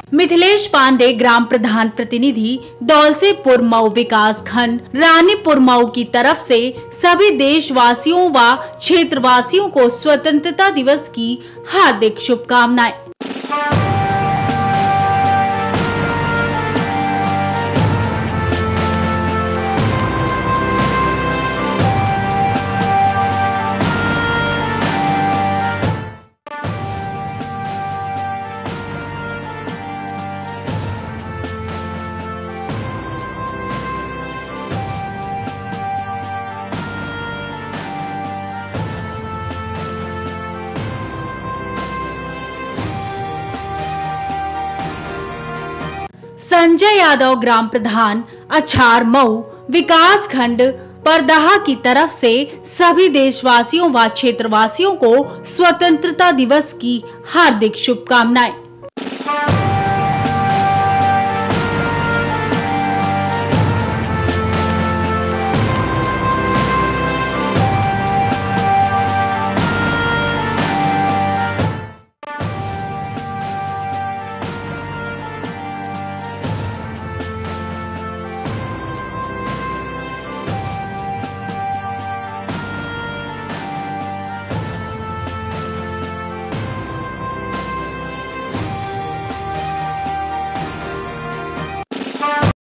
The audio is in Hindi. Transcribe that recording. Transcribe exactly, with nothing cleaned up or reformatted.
मिथिलेश पांडे ग्राम प्रधान प्रतिनिधि दौलसेपुर मऊ विकास खंड रानीपुर मऊ की तरफ से सभी देशवासियों व क्षेत्रवासियों को स्वतंत्रता दिवस की हार्दिक शुभकामनाएं। संजय यादव ग्राम प्रधान अछार मऊ विकास खंड परदहा की तरफ से सभी देशवासियों व क्षेत्रवासियों को स्वतंत्रता दिवस की हार्दिक शुभकामनाएं।